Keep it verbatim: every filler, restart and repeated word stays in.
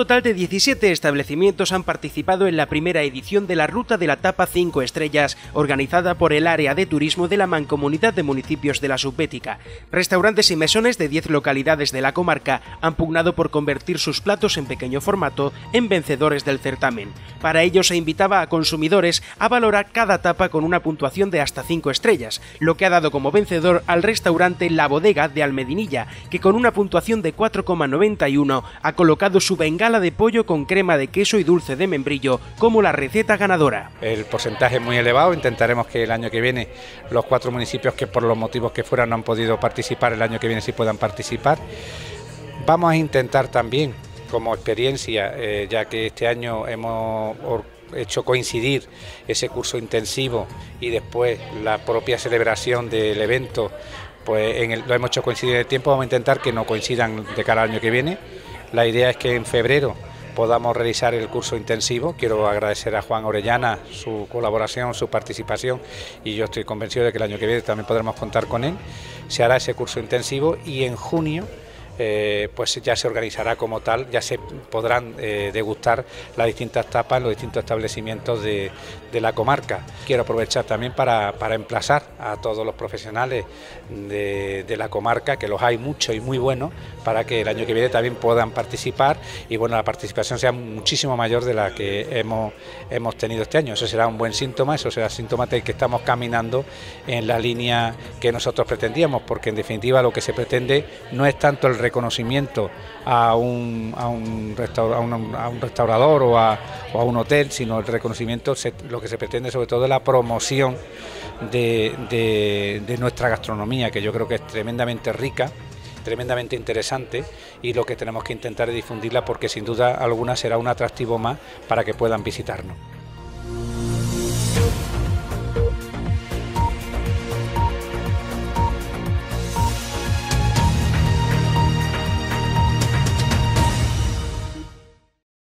total de diecisiete establecimientos han participado en la primera edición de la Ruta de la Tapa cinco Estrellas, organizada por el Área de Turismo de la Mancomunidad de Municipios de la Subbética. Restaurantes y mesones de diez localidades de la comarca han pugnado por convertir sus platos en pequeño formato en vencedores del certamen. Para ello se invitaba a consumidores a valorar cada tapa con una puntuación de hasta cinco estrellas, lo que ha dado como vencedor al restaurante La Bodega de Almedinilla, que con una puntuación de cuatro coma noventa y uno ha colocado su bengala de pollo con crema de queso y dulce de membrillo como la receta ganadora. El porcentaje es muy elevado, intentaremos que el año que viene los cuatro municipios que por los motivos que fueran no han podido participar, el año que viene sí puedan participar. Vamos a intentar también, como experiencia, eh, ya que este año hemos hecho coincidir ese curso intensivo y después la propia celebración del evento, pues en el, lo hemos hecho coincidir en el tiempo, vamos a intentar que no coincidan de cara al año que viene. La idea es que en febrero podamos realizar el curso intensivo. Quiero agradecer a Juan Orellana su colaboración, su participación, y yo estoy convencido de que el año que viene también podremos contar con él. Se hará ese curso intensivo y en junio Eh, pues ya se organizará como tal, ya se podrán eh, degustar las distintas tapas en los distintos establecimientos de, de la comarca. Quiero aprovechar también para, para emplazar a todos los profesionales de, de la comarca, que los hay muchos y muy buenos, para que el año que viene también puedan participar y bueno, la participación sea muchísimo mayor de la que hemos, hemos tenido este año. Eso será un buen síntoma, eso será síntoma de que estamos caminando en la línea que nosotros pretendíamos, porque en definitiva lo que se pretende no es tanto el reconocimiento a un, a un, restaura, a un, a un restaurador o a, o a un hotel, sino el reconocimiento, se, lo que se pretende sobre todo es la promoción de, de, de nuestra gastronomía, que yo creo que es tremendamente rica, tremendamente interesante, y lo que tenemos que intentar es difundirla, porque sin duda alguna será un atractivo más para que puedan visitarnos.